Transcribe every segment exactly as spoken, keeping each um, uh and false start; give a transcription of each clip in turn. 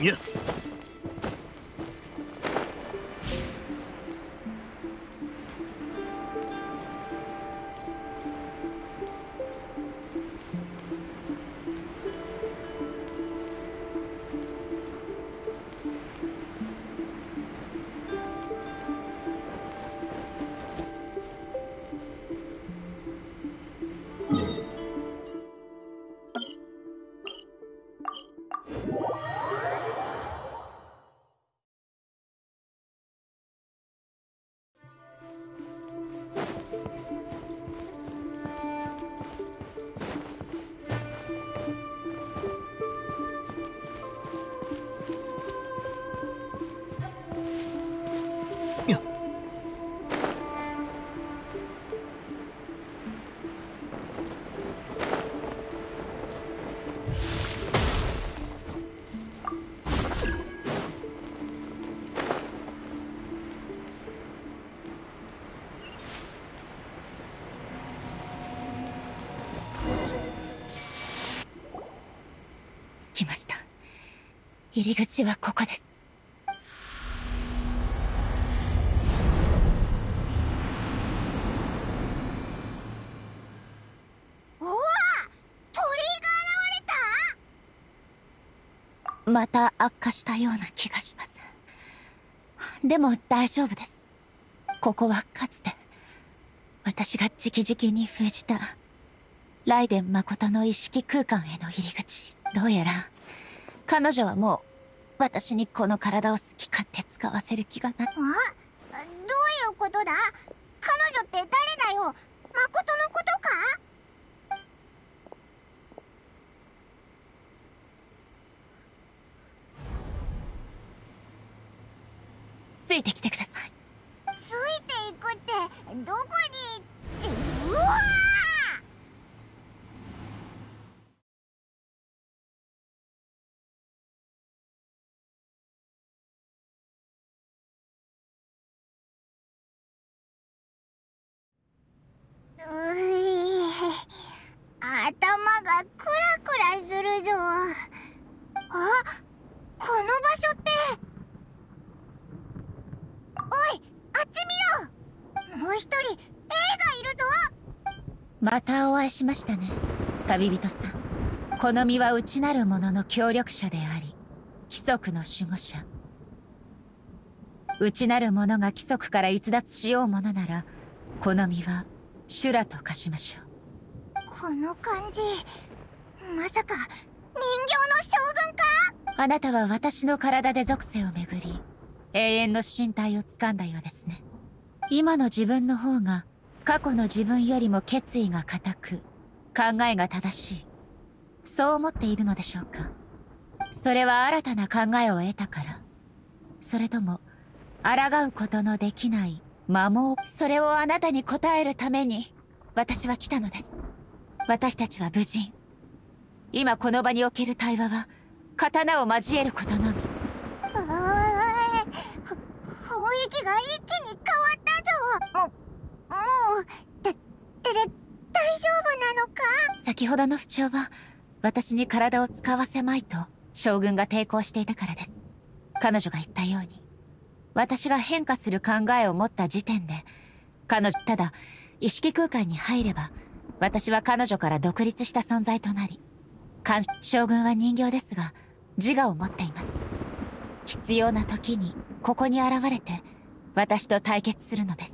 いや。 着きました。入り口はここです。 おわ、鳥居が現れた。 また悪化したような気がします。でも大丈夫です。ここはかつて私が直々に封じた雷電誠の意識空間への入り口。どうやら彼女はもう私にこの体を好き勝手使わせる気がない。 あ、どういうことだ。彼女って誰だよ。誠のことか。 ついてきてください。 ついていくってどこに。うわー。うい、頭がクラクラするぞ。あ、この場所って。おい、あっち見ろ。もう一人 A がいるぞ。 またお会いしましたね、旅人さん。この身は内なる者の協力者であり、規則の守護者。内なる者が規則から逸脱しようものなら、この身は修羅と化しましょう。 この感じ、まさか人形の将軍か。 あなたは私の体で属性をめぐり、永遠の身体を掴んだようですね。今の自分の方が過去の自分よりも決意が固く、考えが正しい、そう思っているのでしょうか。それは新たな考えを得たから、それとも抗うことのできない摩耗。それをあなたに答えるために私は来たのです。私たちは無人。今この場における対話は刀を交えることのみ。 うー、ふ雰囲気が一気に変わったぞ。ももうだって大丈夫なのか。 先ほどの不調は私に体を使わせまいと将軍が抵抗していたからです。彼女が言ったように、私が変化する考えを持った時点で彼女、ただ意識空間に入れば私は彼女から独立した存在となり、将軍は人形ですが自我を持っています。必要な時にここに現れて私と対決するのです。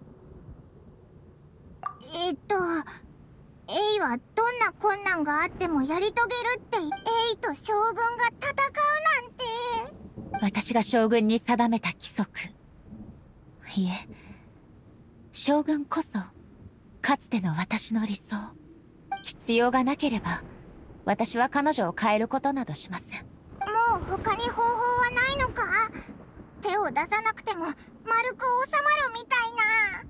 えっとエイはどんな困難があってもやり遂げるって。エイと将軍が戦うなんて。 私が将軍に定めた規則。いえ、将軍こそかつての私の理想。必要がなければ私は彼女を変えることなどしません。 もう他に方法はないのか。手を出さなくても丸く収まるみたいな。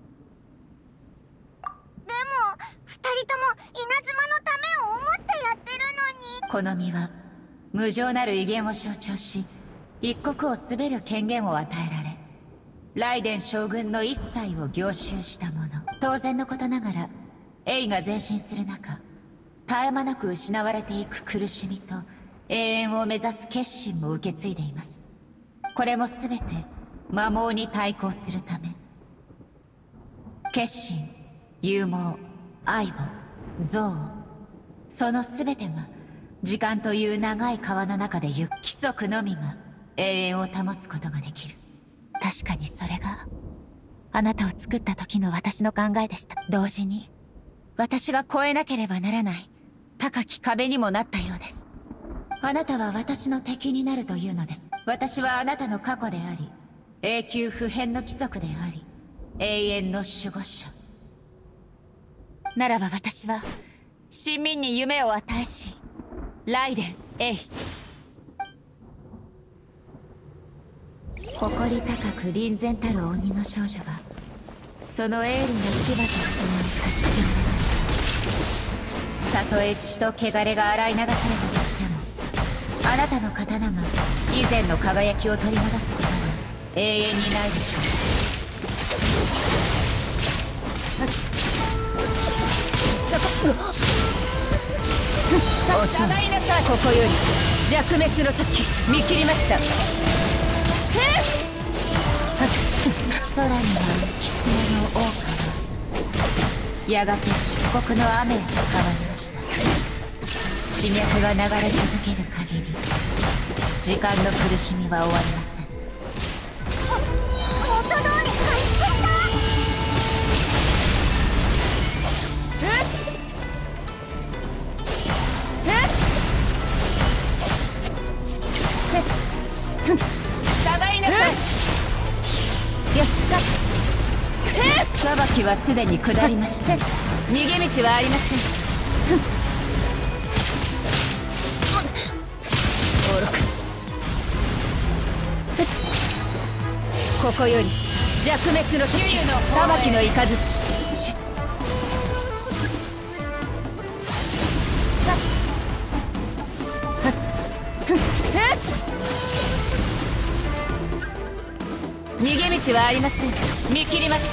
でも二人とも稲妻のためを思ってやってるのに。 この身は無情なる威厳を象徴し、一国を統べる権限を与えられ、雷電将軍の一切を凝集したもの。当然のことながらエイが前進する中、絶え間なく失われていく苦しみと永遠を目指す決心も受け継いでいます。これも全て魔網に対抗するため。決心、勇猛、愛母、憎悪、その全てが時間という長い川の中で行く規則のみが永遠を保つことができる。確かにそれがあなたを作った時の私の考えでした。同時に私が越えなければならない高き壁にもなったようです。あなたは私の敵になるというのです。私はあなたの過去であり、永久不変の規則であり、永遠の守護者。ならば私は臣民に夢を与えし、ライデン・エイ。誇り高く凛然たる鬼の少女はその鋭利な牙と爪に断ち切られました。たとえ血と汚れが洗い流されたとしても、あなたの刀が以前の輝きを取り戻すことは永遠にないでしょう。そこ遅い。ここより弱滅の時見切りました。空に舞う狐の王冠はやがて漆黒の雨へと変わりました。地脈が流れ続ける限り時間の苦しみは終わりません。 元通り回復した。 下がりなさい。やった裁きはすでに下りました。逃げ道はありません。愚か。ここより弱滅の時裁きの雷。逃げ道はありません。見切りました。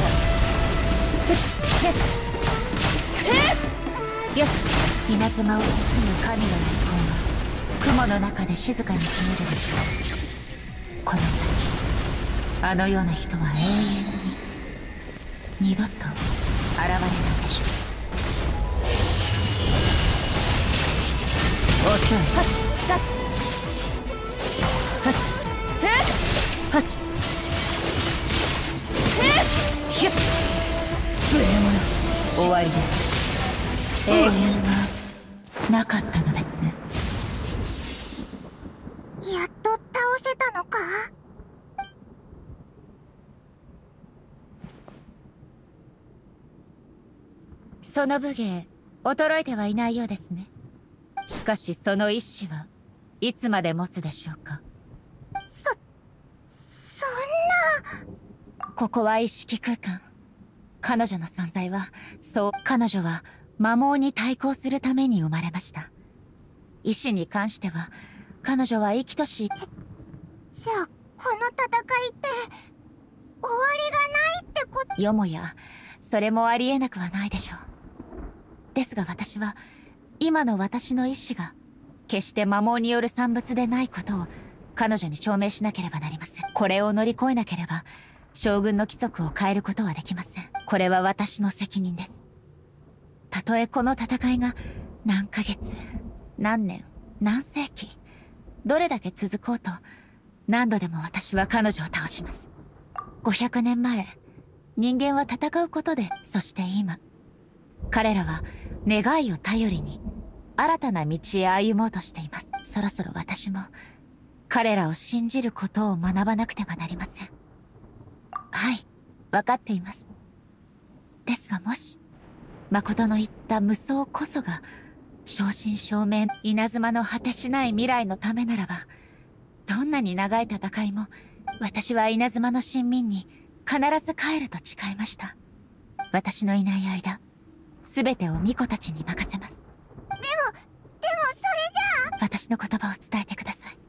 よっ、稲妻を包む神の霊魂は雲の中で静かに消えるでしょう。この先あのような人は永遠に二度と現れないでしょう。遅い。はっはっはっはっひゅっ、無礼者、終わりです。永遠はなかったのですね。 やっと倒せたのか。 その武芸衰えてはいないようですね。しかしその意志はいつまで持つでしょうか。 そそんな。 ここは意識空間。彼女の存在は、そう、彼女は魔網に対抗するために生まれました。意志に関しては、彼女は生きとし、 じゃあ、この戦いって、終わりがないってこと？ よもや、それもありえなくはないでしょう。ですが私は、今の私の意志が、決して魔網による産物でないことを、彼女に証明しなければなりません。これを乗り越えなければ、将軍の規則を変えることはできません。これは私の責任です。たとえこの戦いが何ヶ月、何年、何世紀、どれだけ続こうと、何度でも私は彼女を倒します。ごひゃくねんまえ、人間は戦うことで、そして今、彼らは願いを頼りに新たな道へ歩もうとしています。そろそろ私も彼らを信じることを学ばなくてはなりません。はい、わかっています。ですがもし、誠の言った無双こそが、正真正銘、稲妻の果てしない未来のためならば、どんなに長い戦いも、私は稲妻の臣民に必ず帰ると誓いました。私のいない間、すべてを巫女たちに任せます。 でも、でもそれじゃあ。 私の言葉を伝えてください。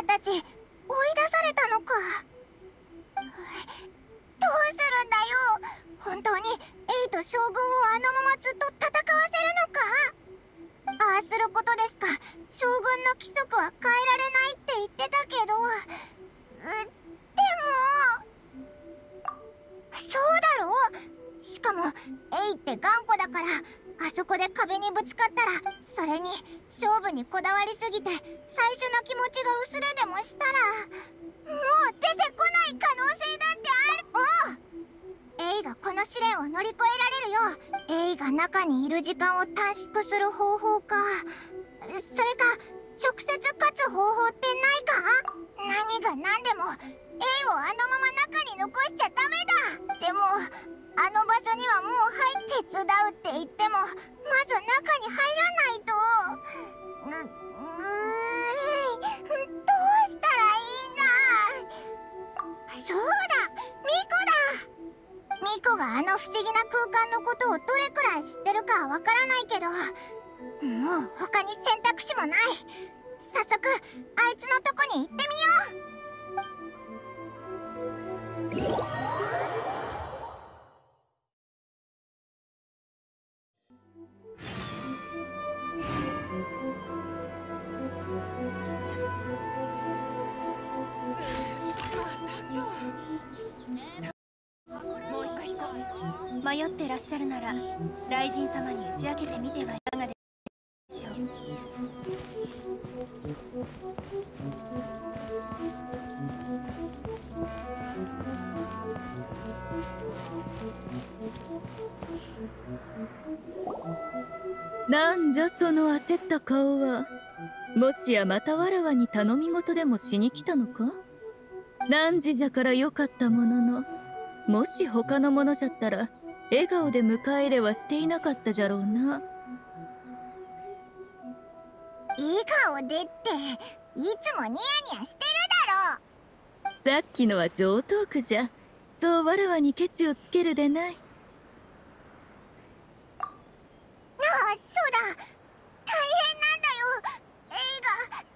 たち追い出されたのか。どうするんだよ。本当にエイと将軍をあのままずっと戦わせるのか。ああすることでしか将軍の規則は変えられないって言ってたけど、うでもそうだろう。しかもエイって頑固だから、あそこで壁にぶつかったら、それに勝負にこだわりすぎて最初の気持ちが薄れでもしたら、もう出てこない可能性だってある。おう、エイがこの試練を乗り越えられるよう、エイが中にいる時間を短縮する方法か、それか直接勝つ方法ってないか。何が何でもエイをあのまま中に残しちゃダメだ。でもあの場所にはもう入って手伝うって言っても、まず中に入らないと。う、うーどうしたらいいんだ。そうだ、ミコだ。ミコがあの不思議な空間のことをどれくらい知ってるかわからないけど、もう他に選択肢もない。早速あいつのとこに行ってみよう。 もう一回行こう。迷ってらっしゃるなら雷神様に打ち明けてみてはいかがでしょう。 なんじゃその焦った顔は。もしやまたわらわに頼み事でもしに来たのか。何時じゃからよかったものの、もし他のものじゃったら笑顔で迎え入れはしていなかったじゃろうな。 笑顔でっていつもニヤニヤしてるだろ。 さっきのは上等句じゃ。そうわらわにケチをつけるでない。 ああ、そうだ、大変なんだよエイが。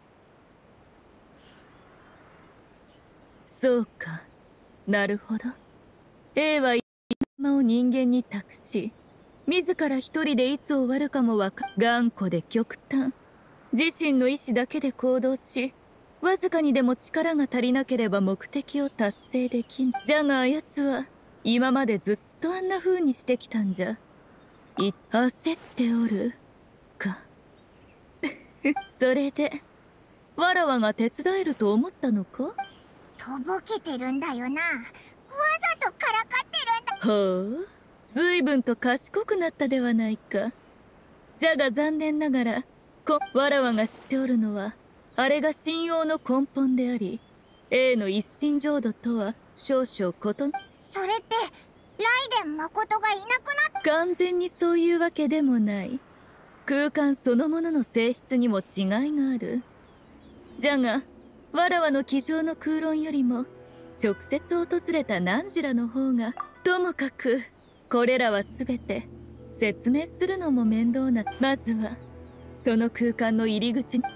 そうか、なるほど。A は今を人間に託し、自ら一人でいつ終わるかもわか頑固で極端、自身の意志だけで行動し、わずかにでも力が足りなければ目的を達成できん。じゃがあやつは今までずっとあんな風にしてきたんじゃ。い焦っておるか。それでわらわが手伝えると思ったのか。 とぼけてるんだよな。わざとからかってるんだ。 ほう、随分と賢くなったではないか。じゃが残念ながらこわらわが知っておるのは、あれが信用の根本であり、 A の一心浄土とは少々異な。 それってライデン誠がいなくなっ。 完全にそういうわけでもない。空間そのものの性質にも違いがある。じゃがわらわの机上の空論よりも直接訪れた汝らの方が、ともかくこれらは全て説明するのも面倒な。まずはその空間の入り口に。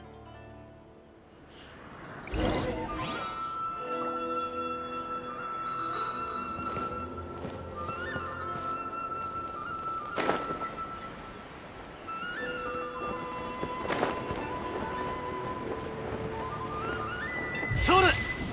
それ。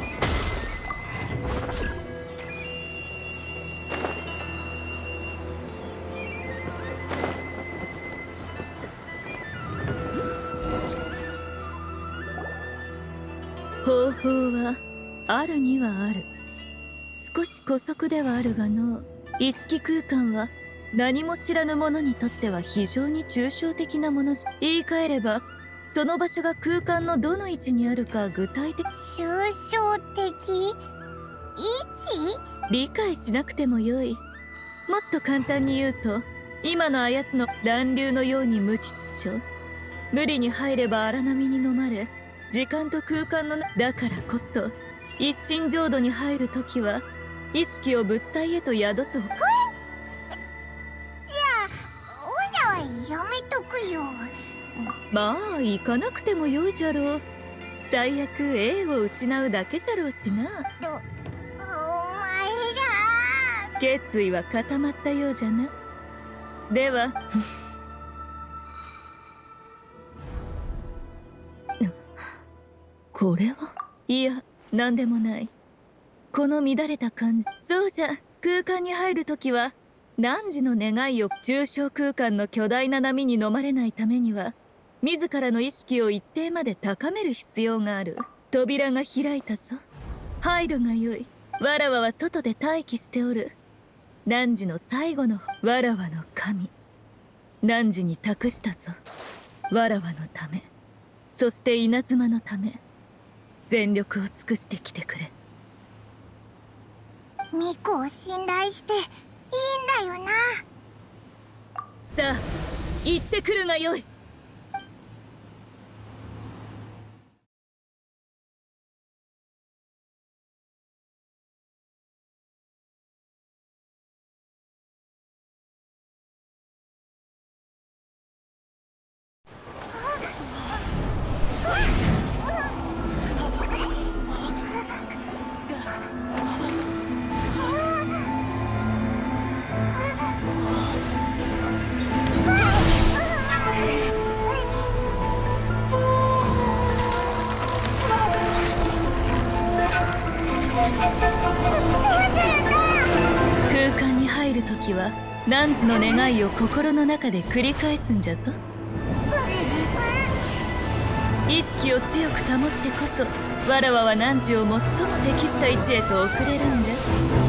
方法はあるにはある。少し姑息ではあるがの、意識空間は何も知らぬ者にとっては非常に抽象的なものじゃ。言い換えれば、その場所が空間のどの位置にあるか具体的。 抽象的位置。 理解しなくてもよい。もっと簡単に言うと、今のあやつの乱流のように無秩序。無理に入れば荒波に飲まれ、時間と空間のなだからこそ、一心浄土に入るときは意識を物体へと宿す。 じゃあおいらはやめとくよ。 まあ行かなくてもよいじゃろう。 最悪 エー を失うだけじゃろうしな。 ど、お前が。 決意は固まったようじゃな。ではこれはいや、何でもない。この乱れた感じ。そうじゃ、空間に入るときは汝の願いを抽象空間の巨大な波に飲まれないためには自らの意識を一定まで高める必要がある。扉が開いたぞ。入るがよい。わらわは外で待機しておる。汝の最後のわらわの神、汝に託したぞ。わらわのため、そして稲妻のため、全力を尽くしてきてくれ。 巫女を信頼していいんだよな。 さあ、行ってくるがよい。時は汝の願いを心の中で繰り返すんじゃぞ。意識を強く保ってこそわらわは汝を最も適した位置へと送れるんじゃ。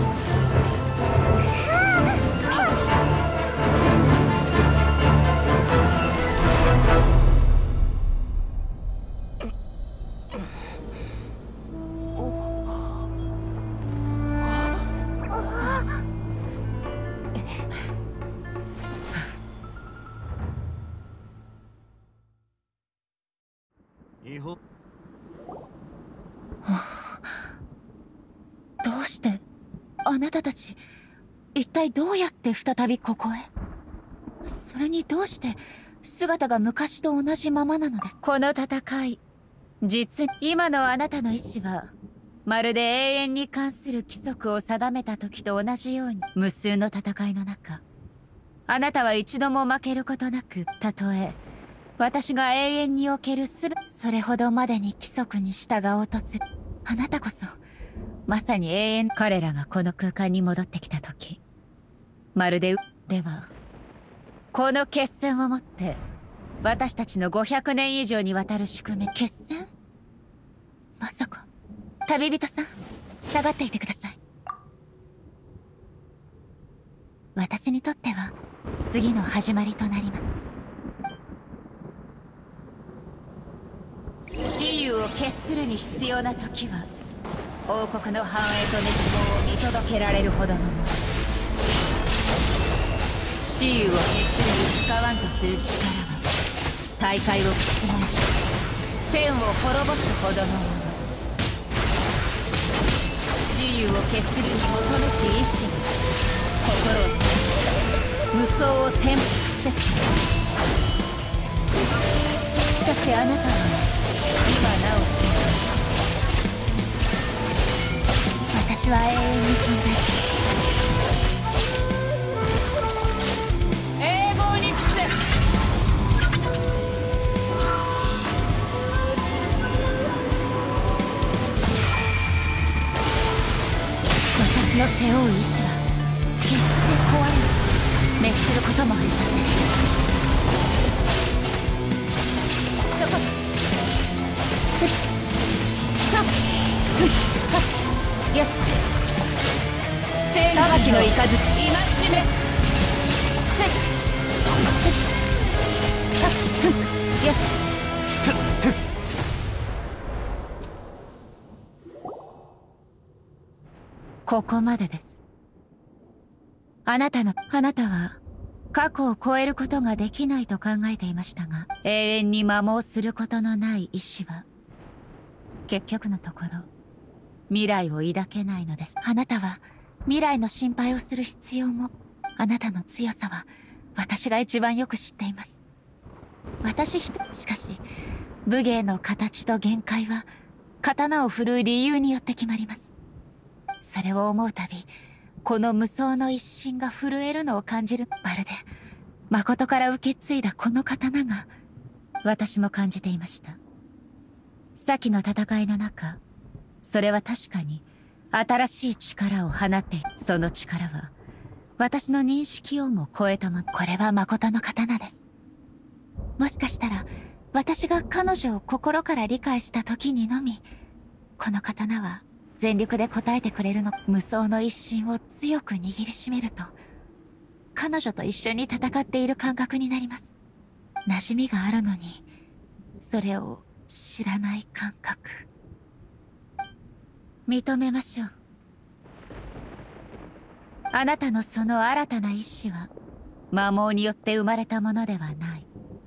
どうしてあなたたち一体どうやって再びここへ。それにどうして姿が昔と同じままなのです。この戦い、実に今のあなたの意志はまるで永遠に関する規則を定めた時と同じように、無数の戦いの中あなたは一度も負けることなく、たとえ私が永遠におけるすべそれほどまでに規則に従おうとするあなたこそまさに永遠。彼らがこの空間に戻ってきた時、まるでではこの決戦をもって私たちのごひゃくねん以上にわたる宿命。決戦？まさか。旅人さん、下がっていてください。私にとっては次の始まりとなります。雌雄を決するに必要な時は王国の繁栄と滅亡を見届けられるほどのもの。雌雄を決するに使わんとする力は大海を覆し天を滅ぼすほどのもの。雌雄を決するに求めし意志に心を尽く無双を転覆せし。しかしあなたは今なお存在し、私は永遠に存在し永劫に伏せ。私の背負う意志は決して壊れない滅することもありません。そこふっさっふっはっやっ裁きの雷戒めせっはっふっやっここまでです。あなたのあなたは過去を超えることができないと考えていましたが、永遠に摩耗することのない意志は結局のところ未来を抱けないのです。あなたは未来の心配をする必要も、あなたの強さは私が一番よく知っています。私一人しかし武芸の形と限界は刀を振るう理由によって決まります。それを思うたび、この無双の一心が震えるのを感じる。まるで誠から受け継いだこの刀が私も感じていました。先の戦いの中、それは確かに新しい力を放っている。その力は私の認識をも超えたもの。これは誠の刀です。もしかしたら私が彼女を心から理解した時にのみ、この刀は全力で応えてくれるの。無双の一心を強く握りしめると、彼女と一緒に戦っている感覚になります。馴染みがあるのに、それを知らない感覚。認めましょう。あなたのその新たな意志は、摩耗によって生まれたものではない。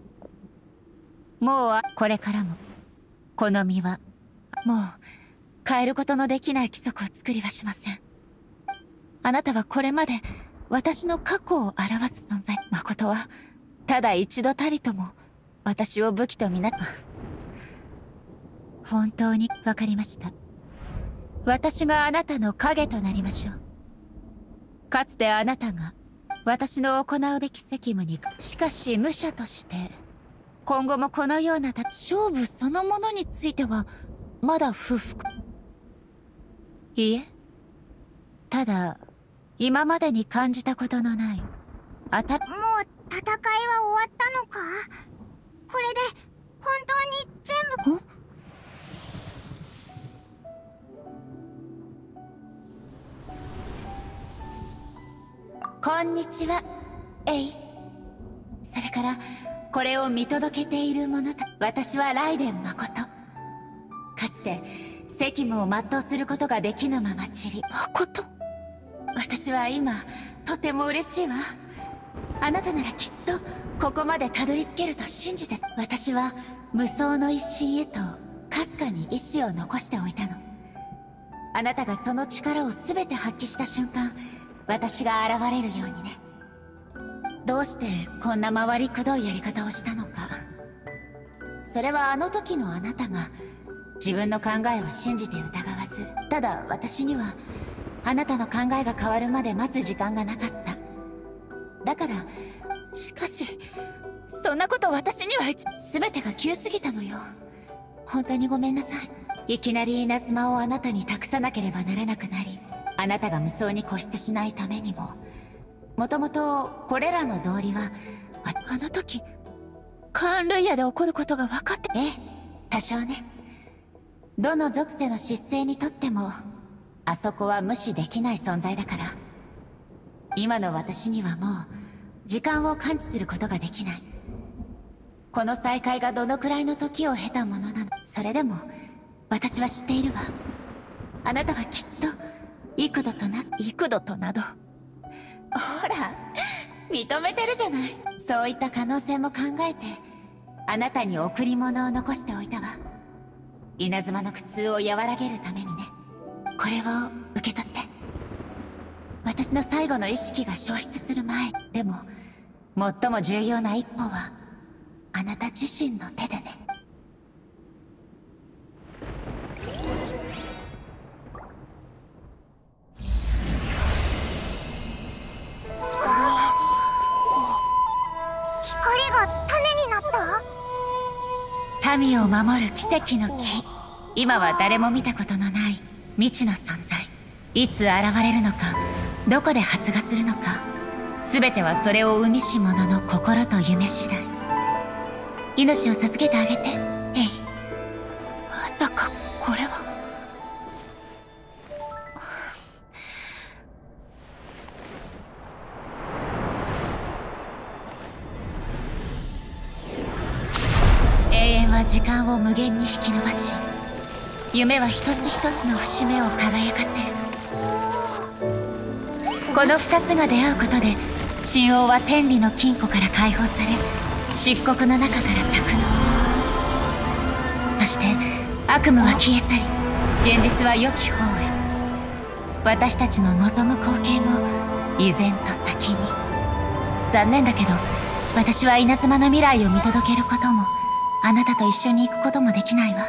もうこれからも、この身は、もう変えることのできない規則を作りはしません。あなたはこれまで私の過去を表す存在。誠は、ただ一度たりとも私を武器とみな、本当にわかりました。私があなたの影となりましょう。かつてあなたが私の行うべき責務に、しかし武者として、今後もこのような勝負そのものについては、まだ不服。いいえ。ただ、今までに感じたことのない、あた、 もう戦いは終わったのか？これで、本当に全部。 こんにちは、エイ。それから、これを見届けている者た、私はライデン誠。かつて、責務を全うすることができぬまま散り、誠？私は今、とても嬉しいわ。あなたならきっと、ここまでたどり着けると信じて。私は、無双の一心へと、かすかに意志を残しておいたの。あなたがその力を全て発揮した瞬間、私が現れるようにね。どうしてこんな回りくどいやり方をしたのか。それはあの時のあなたが自分の考えを信じて疑わず、ただ私にはあなたの考えが変わるまで待つ時間がなかった。だから、しかし、そんなこと私には全てが急すぎたのよ。本当にごめんなさい。いきなり稲妻をあなたに託さなければならなくなり、あなたが無双に固執しないためにも、もともとこれらの道理は、あ、あの時、カーン・ルイヤで起こることが分かって、ええ、多少ね。どの属性の失勢にとっても、あそこは無視できない存在だから。今の私にはもう、時間を感知することができない。この再会がどのくらいの時を経たものなの。それでも、私は知っているわ。あなたはきっと、幾度とな、幾度となど。ほら、認めてるじゃない。そういった可能性も考えて、あなたに贈り物を残しておいたわ。稲妻の苦痛を和らげるためにね。これを受け取って。私の最後の意識が消失する前。でも、最も重要な一歩は、あなた自身の手でね。民を守る奇跡の木。今は誰も見たことのない未知の存在。いつ現れるのか、どこで発芽するのか、全てはそれを生みし者の心と夢次第。命を授けてあげて、エイ。まさかこれは。時間を無限に引き伸ばし、夢は一つ一つの節目を輝かせる。この二つが出会うことで、神王は天理の金庫から解放され、漆黒の中から咲くの。そして悪夢は消え去り、現実は良き方へ。私たちの望む光景も依然と先に。残念だけど、私は稲妻の未来を見届けることもあなたと一緒に行くこともできないわ。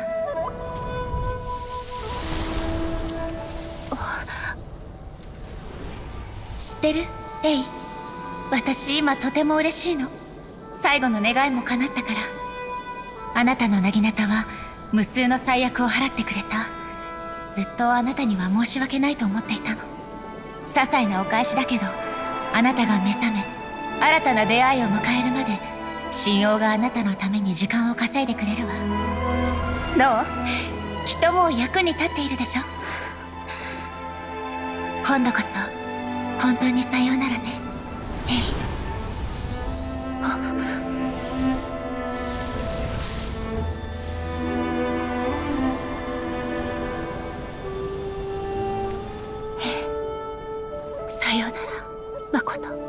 知ってるレイ、私今とても嬉しいの。最後の願いも叶ったから。あなたのなぎなたは無数の災厄を払ってくれた。ずっとあなたには申し訳ないと思っていたの。些細なお返しだけど、あなたが目覚め新たな出会いを迎えるまで神王があなたのために時間を稼いでくれるわ。どう？きっともう役に立っているでしょ。今度こそ本当にさようならね、ヘイ。あさようなら、マコト。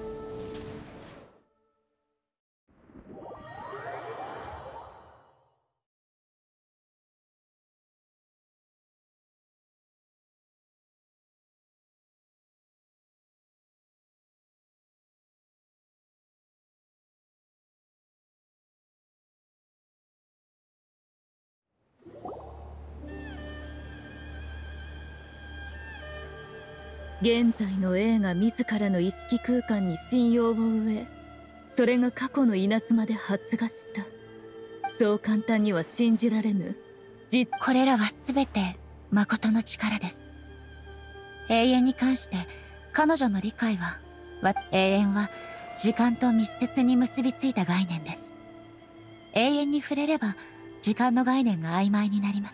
現在のAが自らの意識空間に信用を植え、それが過去の稲妻で発芽した。そう簡単には信じられぬ。実これらは全て誠の力です。永遠に関して彼女の理解は、永遠は時間と密接に結びついた概念です。永遠に触れれば時間の概念が曖昧になります。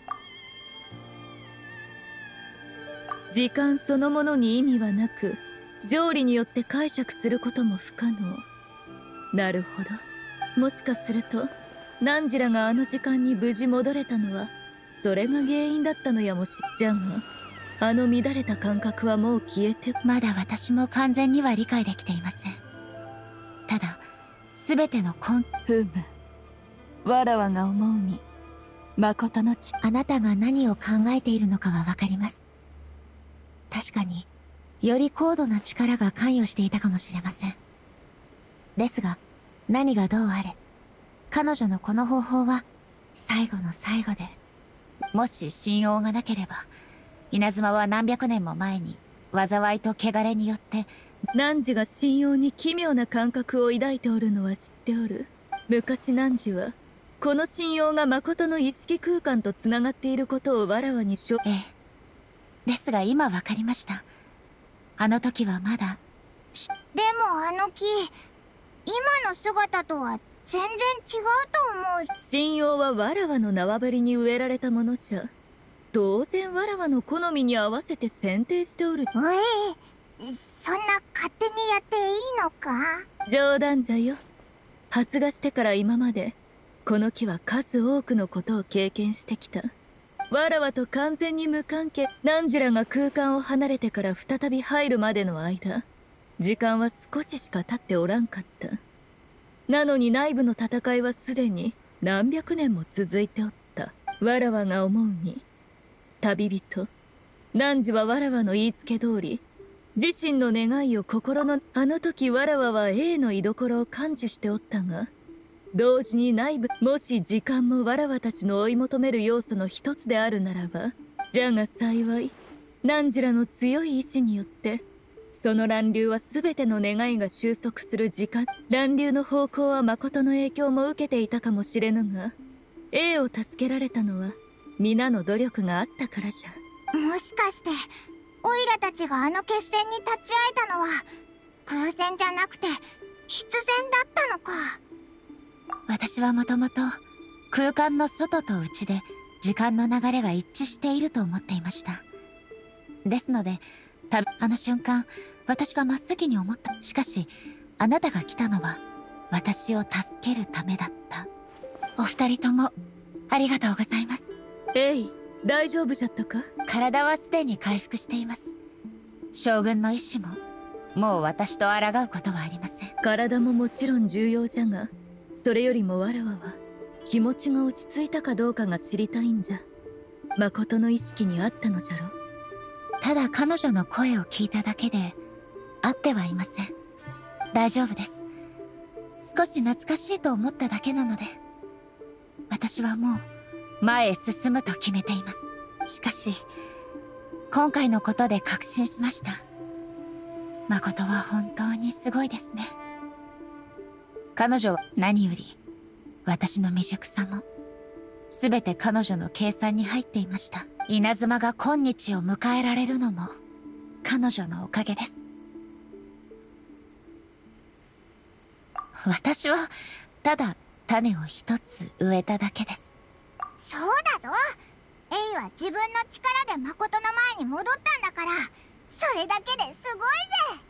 時間そのものに意味はなく、条理によって解釈することも不可能。なるほど。もしかすると汝らがあの時間に無事戻れたのはそれが原因だったのやもし。じゃがあの乱れた感覚はもう消えて。 まだ私も完全には理解できていません。ただ全ての根ふむ、わらわが思うに誠のちあなたが何を考えているのかはわかります。確かにより高度な力が関与していたかもしれません。ですが何がどうあれ、彼女のこの方法は最後の最後で、もし信用がなければ稲妻は何百年も前に災いと汚れによって。 汝が信用に奇妙な感覚を抱いておるのは知っておる。昔汝はこの信用が誠の意識空間とつながっていることをわらわにしょ。 ええ、ですが今わかりました。あの時はまだ。 でもあの木、今の姿とは全然違うと思う。 信用はわらわの縄張りに植えられたものじゃ。当然わらわの好みに合わせて選定しておる。 おい、そんな勝手にやっていいのか？ 冗談じゃよ。発芽してから今までこの木は数多くのことを経験してきた。わらわと完全に無関係。汝らが空間を離れてから再び入るまでの間、時間は少ししか経っておらんかった。なのに内部の戦いはすでに何百年も続いておった。わらわが思うに、旅人汝はわらわの言いつけ通り自身の願いを心の。あの時わらわは A の居所を感知しておったが、同時に内部、もし時間もわらわたちの追い求める要素の一つであるならば、じゃが幸い汝らの強い意志によってその乱流は全ての願いが収束する時間。乱流の方向は誠の影響も受けていたかもしれぬが、 A を助けられたのは皆の努力があったからじゃ。 もしかしてオイラたちがあの決戦に立ち会えたのは偶然じゃなくて必然だったのか？ 私はもともと空間の外と内で時間の流れが一致していると思っていました。ですのでたあの瞬間私が真っ先に思った。しかしあなたが来たのは私を助けるためだった。お二人ともありがとうございます。 えい、大丈夫じゃったか？ 体はすでに回復しています。将軍の意志ももう私と抗うことはありません。 体ももちろん重要じゃが、それよりもわらわは気持ちが落ち着いたかどうかが知りたいんじゃ。誠の意識にあったのじゃろ。 ただ彼女の声を聞いただけで会ってはいません。大丈夫です。少し懐かしいと思っただけなので。 私はもう前へ進むと決めています。しかし今回のことで確信しました。誠は本当にすごいですね。彼女は何より私の未熟さも全て彼女の計算に入っていました。稲妻が今日を迎えられるのも彼女のおかげです。私はただ種を一つ植えただけです。 そうだぞ。エイは自分の力で誠の前に戻ったんだから、それだけですごいぜ。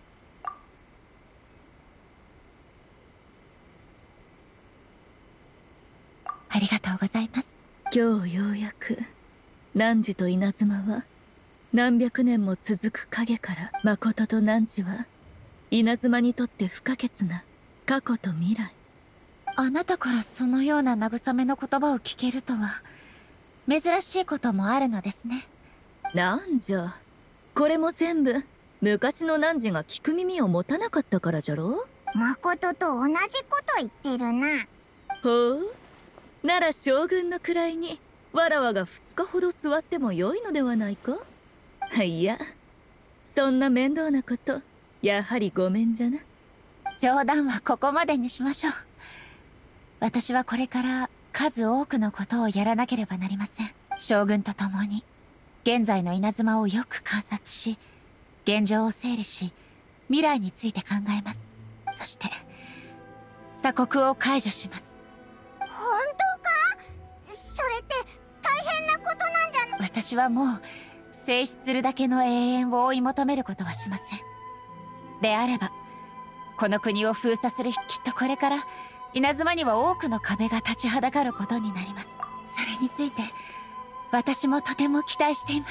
ありがとうございます。 今日ようやく汝と稲妻は何百年も続く影から、誠と汝は稲妻にとって不可欠な過去と未来。 あなたからそのような慰めの言葉を聞けるとは珍しいこともあるのですね。 なんじゃ、これも全部昔の汝が聞く耳を持たなかったからじゃろ。 誠と同じこと言ってるな。 ほう、なら将軍の位にわらわが二日ほど座ってもよいのではないか。いや、そんな面倒なことやはりごめんじゃな。 冗談はここまでにしましょう。私はこれから数多くのことをやらなければなりません。将軍と共に現在の稲妻をよく観察し、現状を整理し、未来について考えます。そして鎖国を解除します。 本当か？それって大変なことなんじゃない？ 私はもう静止するだけの永遠を追い求めることはしません。であればこの国を封鎖する、きっとこれから稲妻には多くの壁が立ちはだかることになります。それについて私もとても期待しています。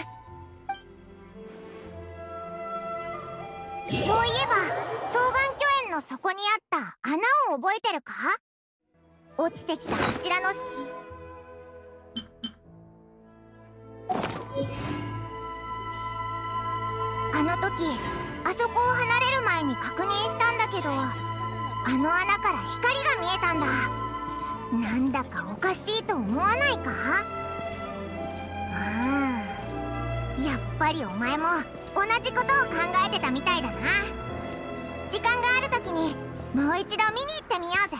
そういえば双眼巨園の底にあった穴を覚えてるか？落ちてきた柱のしあの時あそこを離れる前に確認したんだけど、あの穴から光が見えたんだ。なんだかおかしいと思わないか？ああ、やっぱりお前も同じことを考えてたみたいだな。時間がある時にもう一度見に行ってみようぜ。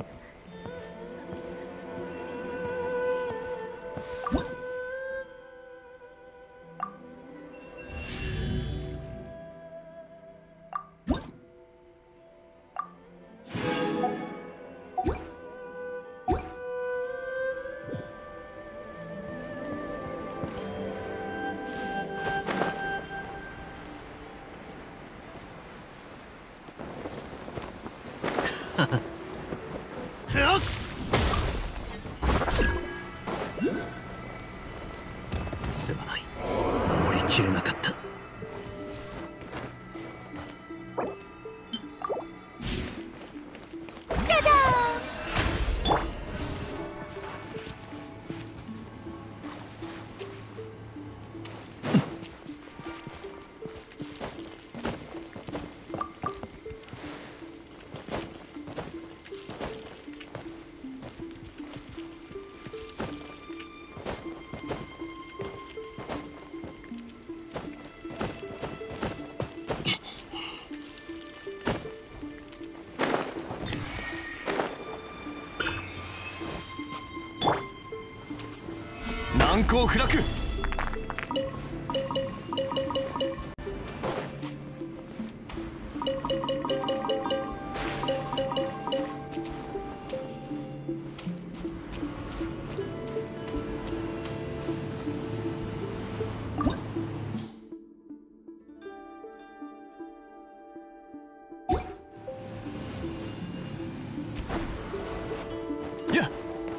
すまない、守りきれなかった。 じゃじゃ難攻不落。やっ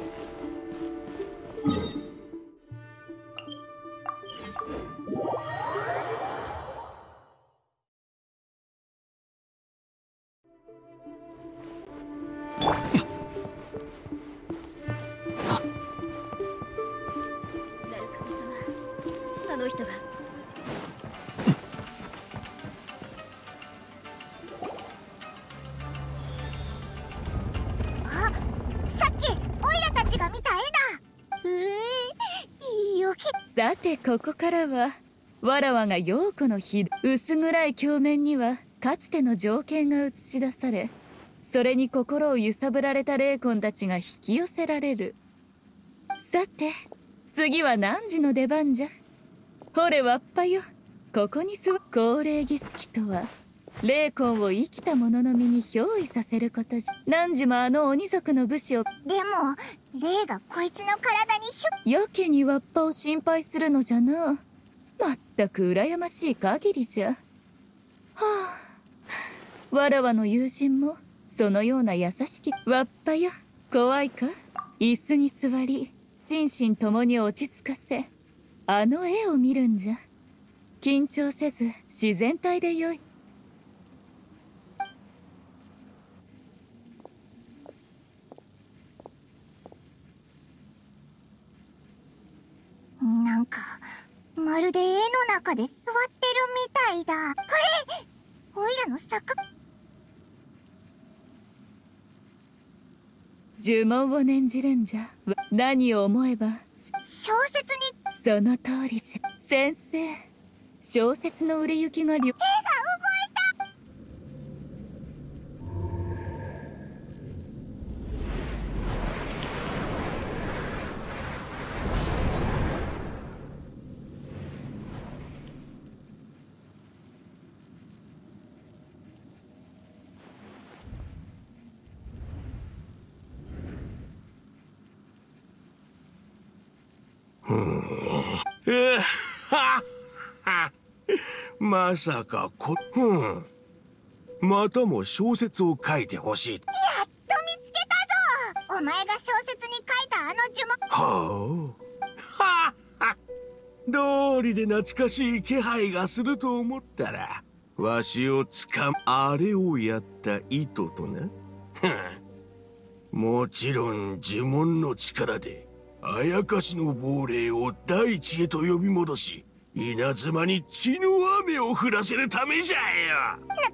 あの人があ、さっき落き。 さてここからはわらわが陽子のひ薄暗い鏡面にはかつての情景が映し出され、それに心を揺さぶられた霊魂たちが引き寄せられる。さて次は汝の出番じゃ。ほれわっぱよ、ここに座る。降霊儀式とは霊魂を生きた者の身に憑依させることじゃ。汝もあの鬼族の武士を。 でも霊がこいつの体にひょ。 やけにわっぱを心配するのじゃな。まったく羨ましい限りじゃ。はあ、わらわの友人もそのような優しきわっぱよ。怖いか？椅子に座り心身ともに落ち着かせ、あの絵を見るんじゃ。緊張せず自然体でよい。 なんかまるで絵の中で座ってるみたいだ。あれ、おいらの作。 呪文を念じるんじゃ。何を思えば。 小説に。 その通りじゃ。先生、小説の売れ行きがりょ。 絵が動いた。 まさかこ、うん、またも小説を書いてほしい。 やっと見つけたぞ。お前が小説に書いたあの呪文。 はあ、はあ、道理で懐かしい気配がすると思ったら、わしをつかむあれをやった意図とな。もちろん呪文の力であやかしの亡霊を大地へと呼び戻し、稲妻に血の雨を降らせるためじゃよ。な、なんだって？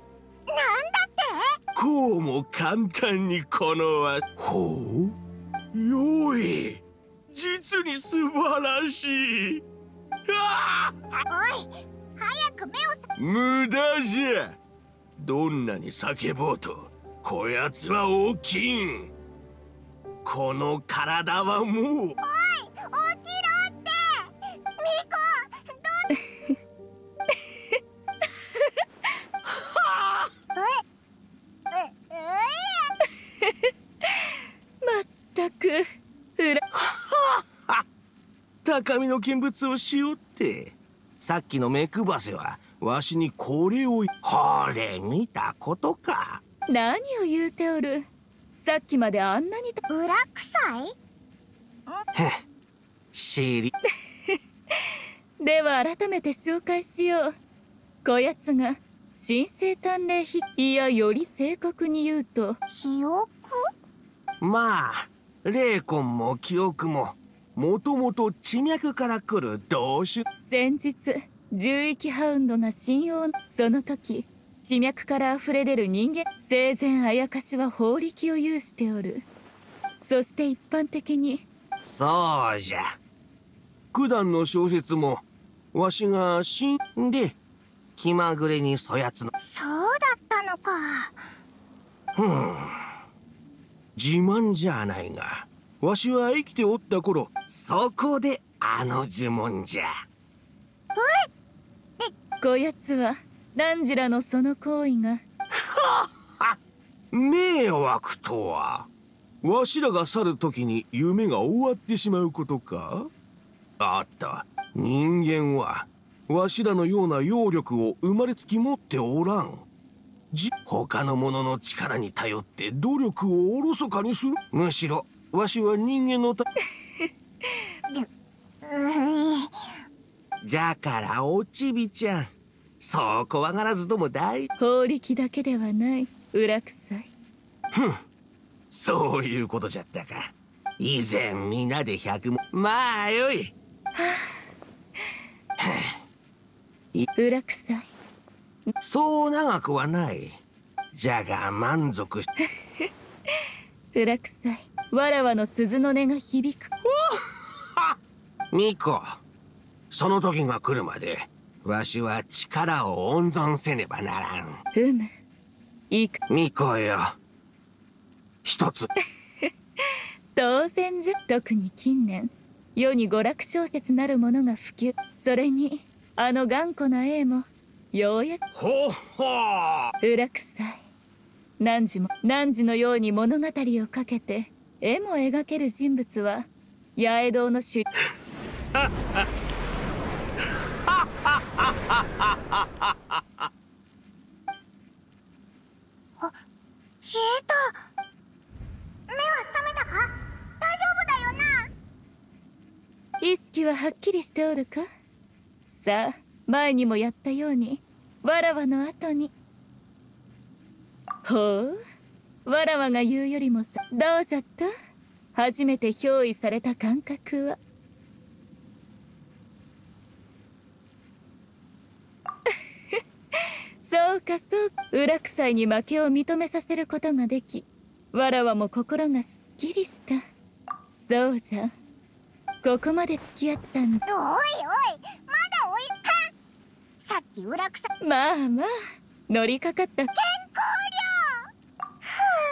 こうも簡単にこのわ。ほう、よい、実に素晴らしい。あおい、早く目をさ。 無駄じゃ。どんなに叫ぼうとこやつは大きいん。この体はもう。おい、起きろって。ミコ、どええまったくうら高みの見物をしよって。さっきの目配せはわしにこれを。ほれ見たことか。 何を言うておる。さっきまであんなにと。 裏臭い？ へっ、知り。 では改めて紹介しよう。こやつが神聖鍛錬筆。いや、より正確に言うと記憶？ まあ霊魂も記憶ももともと地脈から来る同種。 先日獣域ハウンドが神王のその時、地脈から溢れ出る人間生前あやかしは法力を有しておる。そして一般的に。 そうじゃ。九段の小説もわしが死んで気まぐれにそやつの。 そうだったのか。 ふん、自慢じゃないがわしは生きておった頃、そこであの呪文じゃ。 こやつは汝らのその行為が。 迷惑とはわしらが去る時に夢が終わってしまうことか。あった、人間はわしらのような妖力を生まれつき持っておらん。じ他の者の力に頼って努力をおろそかにする。むしろわしは人間のたじゃからおちびちゃん、そう怖がらずとも大。 法力だけではない裏臭い。 ふん、そういうことじゃったか。以前皆で百も。まあよい。 裏臭い。 そう長くはない。じゃが満足し。 裏臭い。わらわの鈴の音が響く。 ミコ、 その時が来るまでわしは力を温存せねばならん。 ふむ、いいか。 巫女よ、一つ。 当然じゃ。特に近年世に娯楽小説なるものが普及。それにあの頑固な絵もようやく。 ほほう裏臭い。汝も汝のように物語をかけて絵も描ける人物は八重堂の主。 あ、消えた。目は覚めたか？大丈夫だよな？ 意識ははっきりしておるか？さあ、前にもやったようにわらわの後に。ほう、わらわが言うよりもさ、どうじゃった？初めて憑依された感覚は。そうかそうか。裏臭いに負けを認めさせることができ、わらわも心がすっきりした。そうじゃ、ここまで付き合ったんだ。 おいおい、まだおいか。さっき裏草。 まあまあ、乗りかかった。 健康量。ふ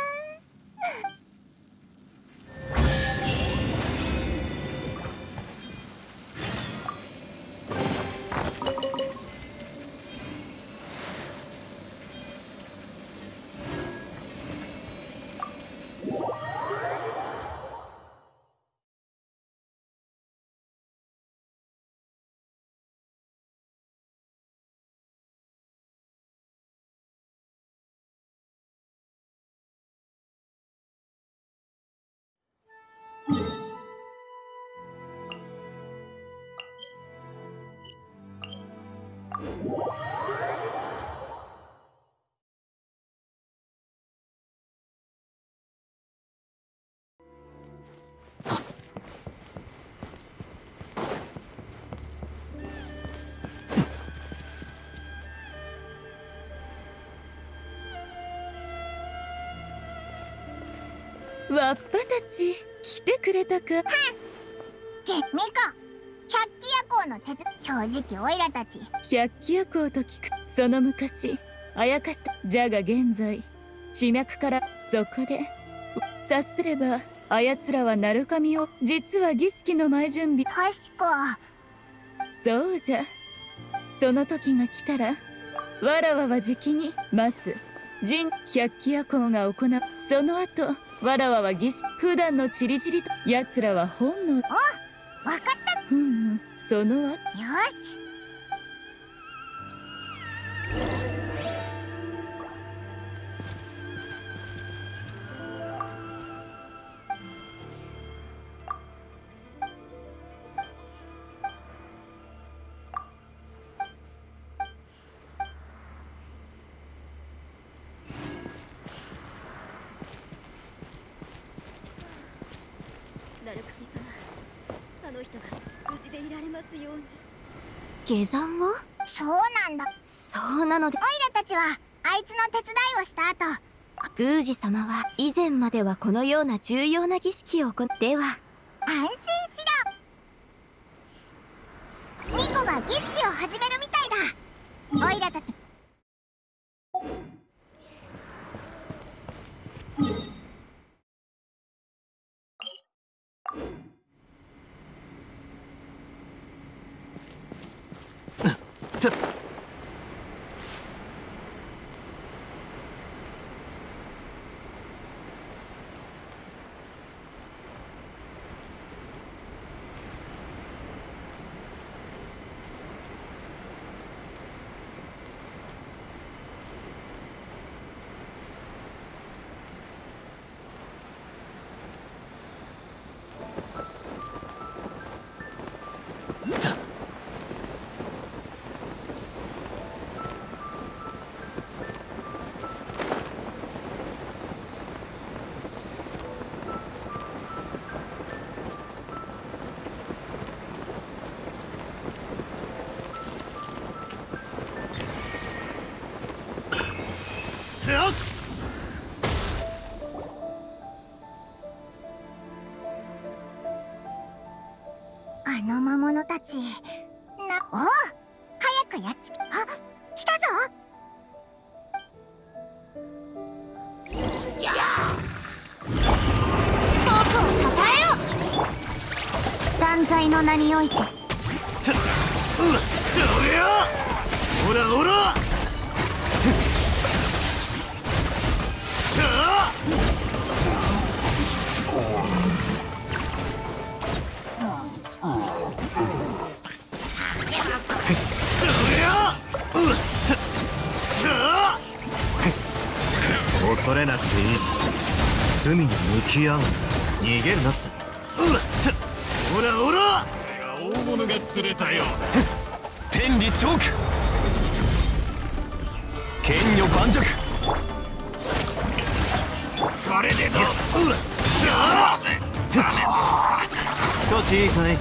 わっぱたち来てくれたか。 け、ミカ、百鬼夜行の手伝。正直オイラたち百鬼夜行と聞く。その昔あやかした。じゃが現在地脈から。そこで察すればあやつらは鳴神を、実は儀式の前準備。 確か。 そうじゃ、その時が来たらわらわはじきにまず神百鬼夜行が行う。その後わらわは儀式。普段のチリチリと奴らは本能。 お、わかった。 ふむ、その後。 よし。 鳴神様、あの人が無事でいられますように。 下山を？ そうなんだ。 そうなので、 オイラたちはあいつの手伝いをした後、 宮司様は以前まではこのような重要な儀式を行って。は安心しろ。ミコが儀式を始めるみたいだ。オイラたちあの魔物たち、 おお、早くやっつけ。あ、来たぞ。断罪の名において。 た、うわ、どれよ。ほらほら。さあ。どれよ。うわ、さ、さあ。 恐れなくていいぞ。罪に向き合う。逃げるなって。 うわ、さ、ほらほら。大物が釣れたようだ。天理チョーク。剣女盤石。これでどう。うわ、さあ。 少しいいかい。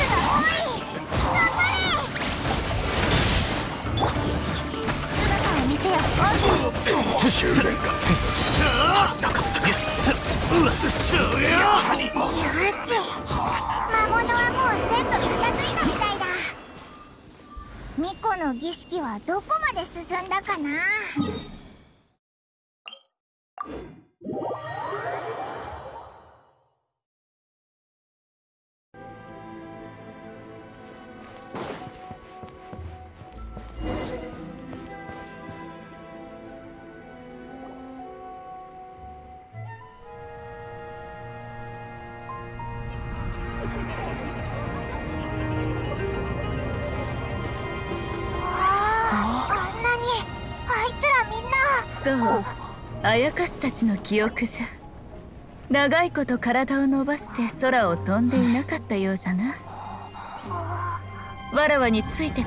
修練か。さあ。なかったね。うわ、そしよ。 よし、魔物はもう全部片付いたみたいだ。巫女の儀式はどこまで進んだかな。 そう、あやかしたちの記憶じゃ。長いこと体を伸ばして空を飛んでいなかったようじゃな。わらわについてこ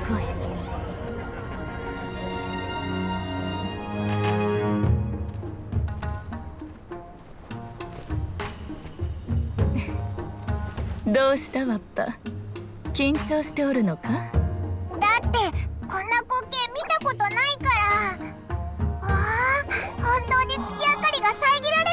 い。どうしたわっぱ、緊張しておるのか。 だってこんな光景見たことないから。ああ、本当に月明かりが遮られ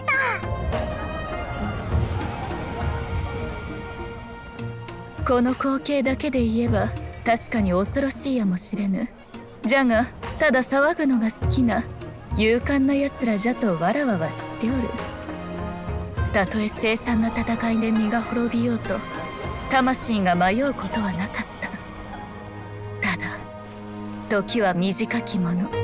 た。この光景だけで言えば確かに恐ろしいやもしれぬ。じゃがただ騒ぐのが好きな勇敢なやつらじゃとわらわは知っておる。たとえ凄惨な戦いで身が滅びようと魂が迷うことはなかった。ただ時は短きもの。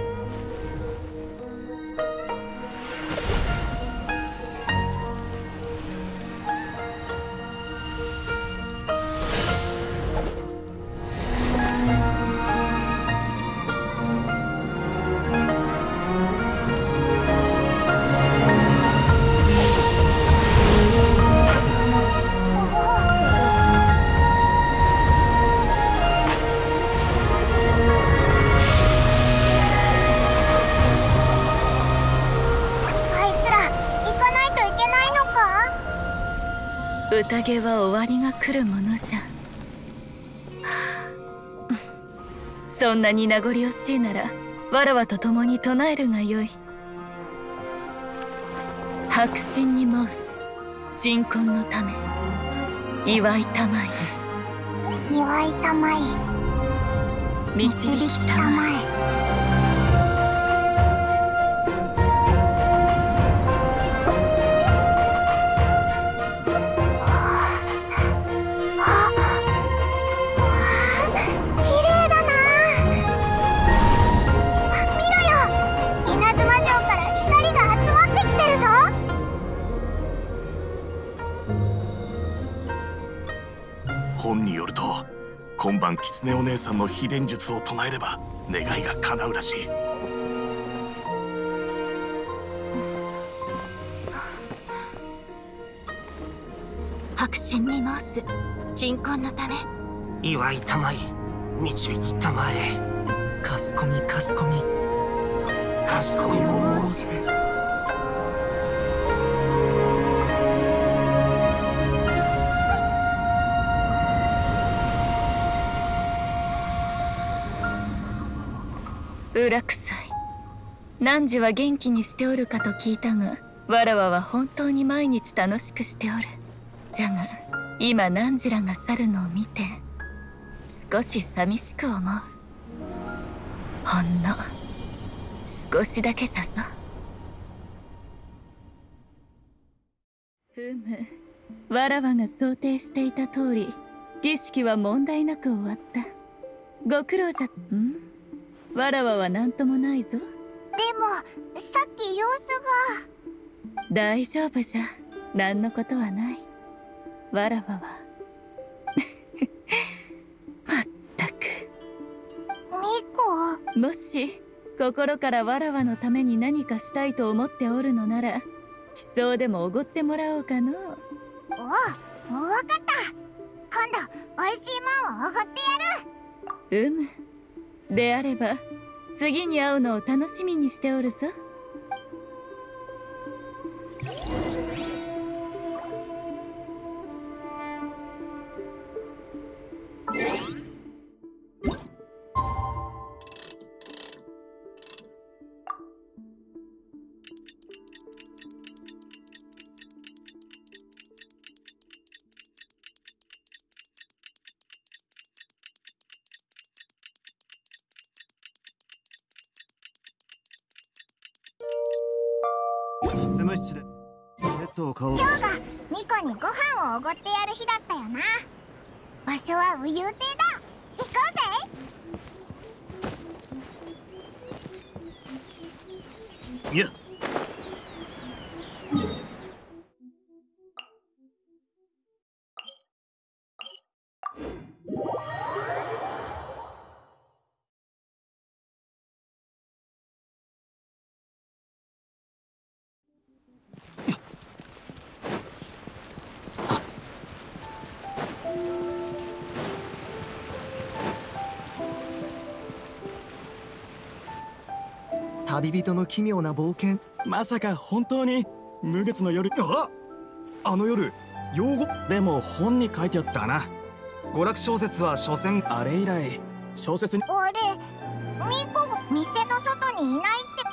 宴は終わりが来るものじゃ。そんなに名残惜しいならわらわと共に唱えるがよい。白心に申す鎮魂のため祝いたまえ。 祝いたまえ、 導きたまえ。 本によると今晩狐お姉さんの秘伝術を唱えれば願いが叶うらしい。 白心に申す鎮魂のため祝いたまえ、導きたまえ。かしこみかしこみかしこみも申す。 裏臭い。汝は元気にしておるかと聞いたが、わらわは本当に毎日楽しくしておる。じゃが今汝らが去るのを見て少し寂しく思う。ほんの少しだけじゃぞ。ふむ、わらわが想定していた通り儀式は問題なく終わった。ご苦労じゃ。ん？わらわは何ともないぞ。 でもさっき様子が。 大丈夫じゃ、何のことはない。わらわはまったく。 ミコ、 もし心からわらわのために何かしたいと思っておるのなら、地層でもおごってもらおうかのう。 おう、わかった。今度おいしいもんをおごってやる。 うむ。であれば次に会うのを楽しみにしておるぞ。 執務室でペットを買おう。 今日がミコにご飯をおごってやる日だったよな。場所はウユー亭だ。行こうぜ。 いや、 旅人の奇妙な冒険。 まさか本当に無月の夜。ああの夜、用語でも本に書いてあったな。娯楽小説は所詮あれ以来小説に。 あれ、ミコが店の外にいないって。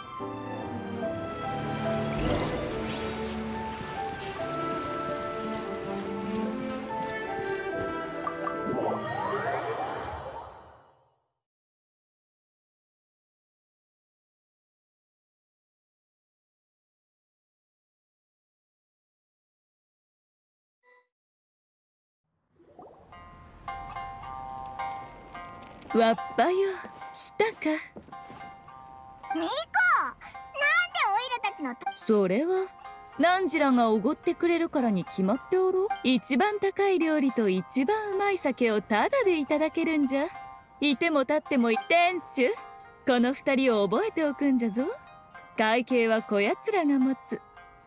わっぱよ、来たか。 ミコ、なんでオイラたちのと。 それはナンジラがおごってくれるからに決まっておろう。一番高い料理と一番うまい酒をタダでいただけるんじゃ。いても立っても店主、この二人を覚えておくんじゃぞ。会計はこやつらが持つ。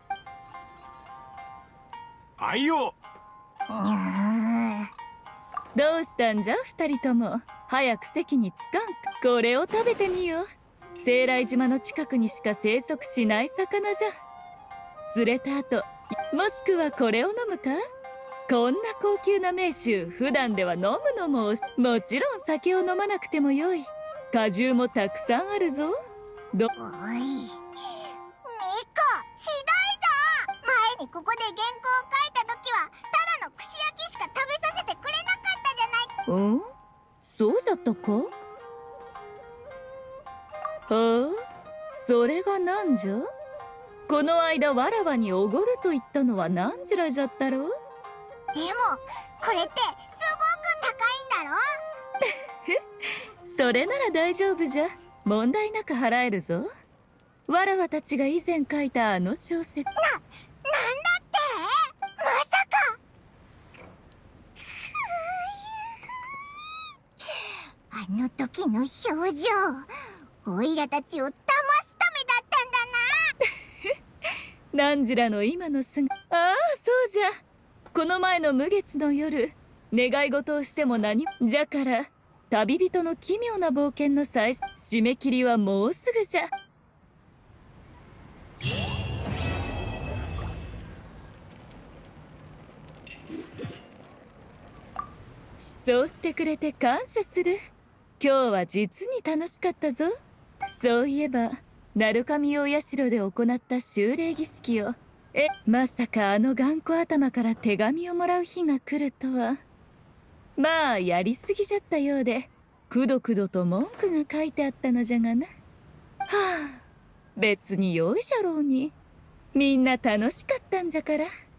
あいよ。 どうしたんじゃ二人とも。早く席に着かんか。これを食べてみよ。西来島の近くにしか生息しない魚じゃ。釣れた後、もしくはこれを飲むか。こんな高級な名酒、普段では飲むのも。もちろん酒を飲まなくてもよい。果汁もたくさんあるぞ。どおい、ミコ、ひどいぞ。前にここで原稿を書いた時はただの串焼きしか食べさせてくれなかったじゃないか。 うん、そうじゃったか。はあ、それがなんじゃ。この間わらわにおごると言ったのはなんじらじゃったろう。 でもこれってすごく高いんだろ。 それなら大丈夫じゃ。問題なく払えるぞ。わらわたちが以前書いたあの小説。な、なんだって。まさか。 あの時の表情、オイラたちを騙すためだったんだな。ナンジラの今の姿。ああ、そうじゃ。この前の無月の夜、願い事をしても何も。じゃから旅人の奇妙な冒険の最初、締め切りはもうすぐじゃ。そうしてくれて感謝する。今日は実に楽しかったぞ。そういえば鳴神大社で行った修礼儀式を、え、まさかあの頑固頭から手紙をもらう日が来るとは。 まあやりすぎじゃったようで、くどくどと文句が書いてあったのじゃがな。はあ、別に良いじゃろうに。みんな楽しかったんじゃから。